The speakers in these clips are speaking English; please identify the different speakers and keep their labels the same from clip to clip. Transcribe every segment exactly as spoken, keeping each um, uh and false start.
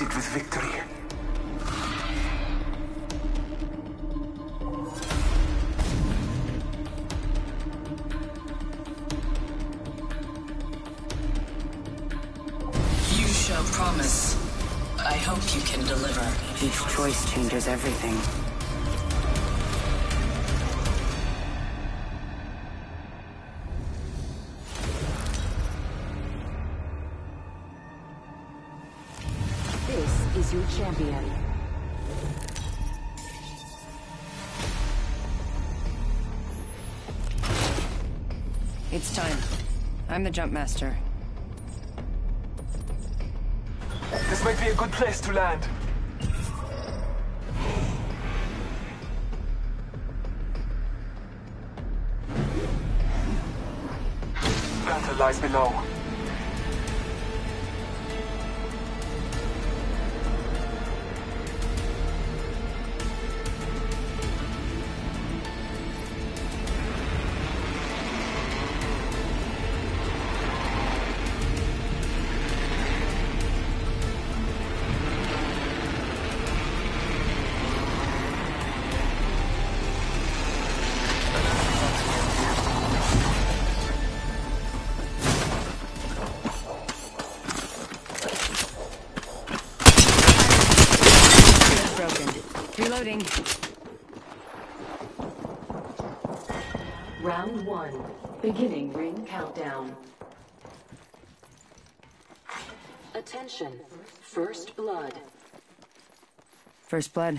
Speaker 1: rewarded with victory.
Speaker 2: You show promise. I hope you can deliver.
Speaker 3: Each choice changes everything.
Speaker 4: This is your champion.
Speaker 3: It's time. I'm the jump master.
Speaker 1: This might be a good place to land. Battle lies below.
Speaker 3: Reloading.
Speaker 4: Round one. Beginning ring countdown. Attention. First blood.
Speaker 3: First blood.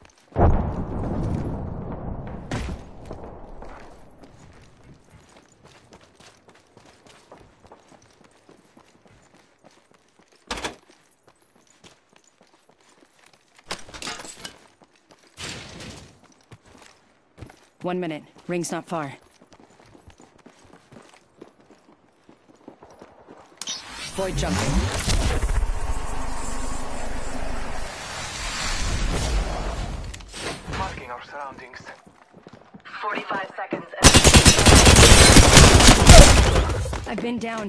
Speaker 3: One minute. Ring's not far. Void jumping.
Speaker 1: Marking our surroundings.
Speaker 2: forty-five seconds.
Speaker 3: I've been down.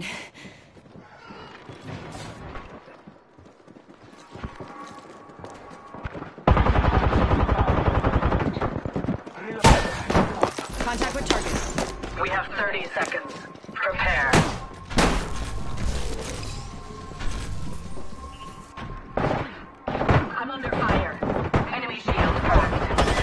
Speaker 3: Contact with target.
Speaker 2: We have thirty seconds. Prepare. I'm under fire. Enemy shield cracked.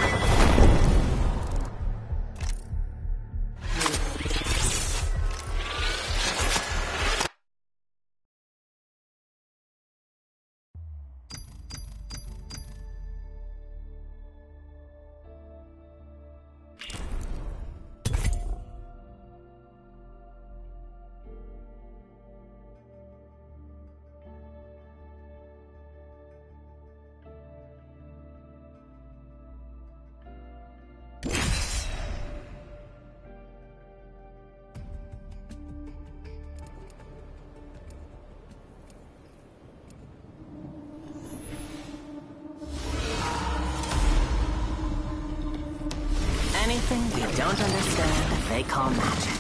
Speaker 3: Anything we don't understand, they call magic.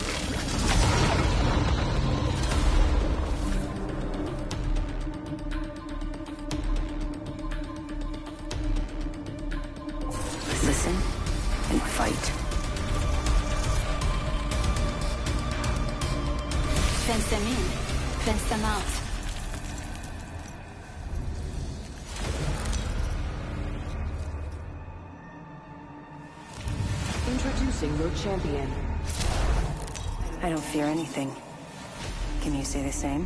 Speaker 3: Listen and fight.
Speaker 5: Fence them in, fence them out.
Speaker 4: Introducing your champion.
Speaker 3: I don't fear anything. Can you say the same?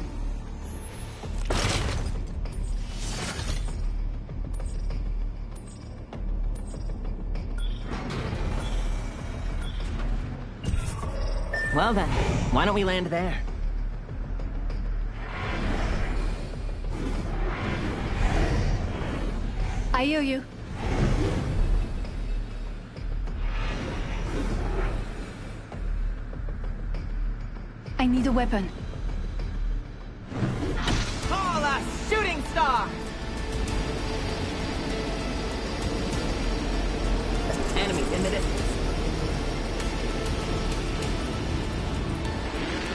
Speaker 6: Well then, why don't we land there?
Speaker 5: I hear you. I need a weapon.
Speaker 6: Call a shooting star! Enemies in the distance.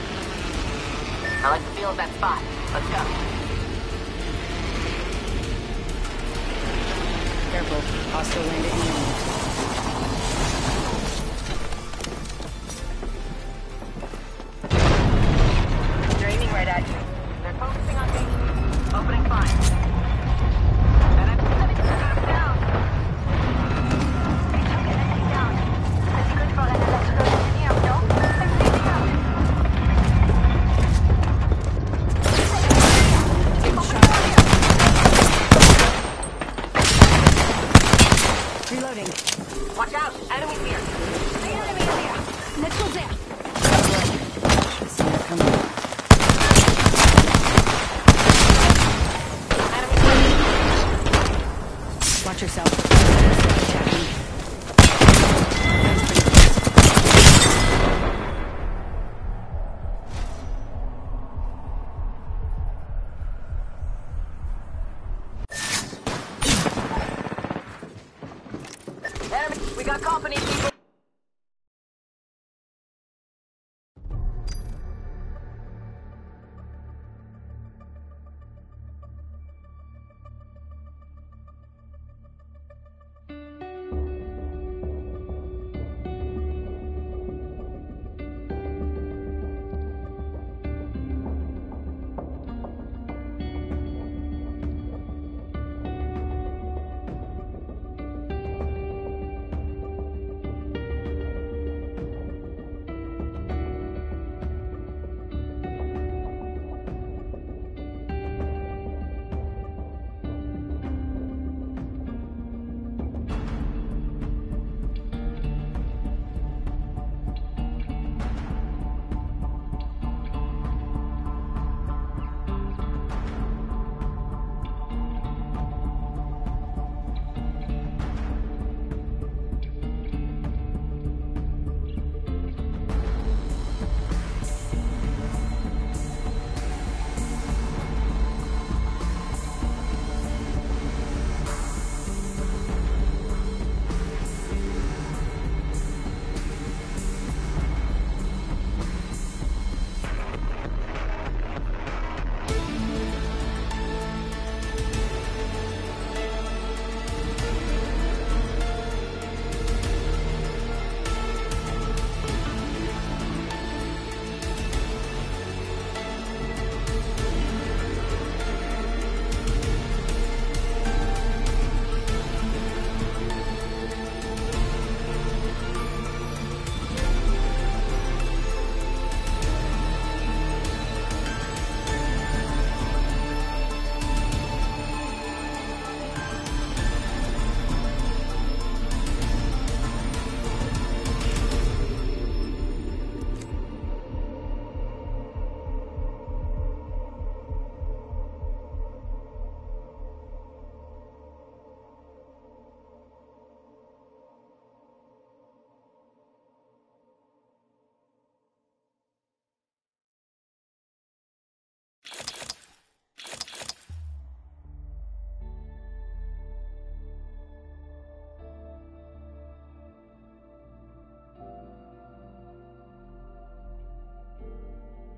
Speaker 2: I like the feel of that spot. Let's go.
Speaker 3: careful. Hostile landed imminent.
Speaker 7: They're aiming right at you. They're focusing on me. Opening fire. And I'm setting them down. They took an enemy down. That's good for an electrical engineer, no? I'm leaving out.
Speaker 3: Reloading.
Speaker 7: Watch out! Enemies here! The enemy is here!
Speaker 5: Let's go there.
Speaker 3: See her coming. Watch yourself. Jackie.
Speaker 7: Enemy! We got company, people!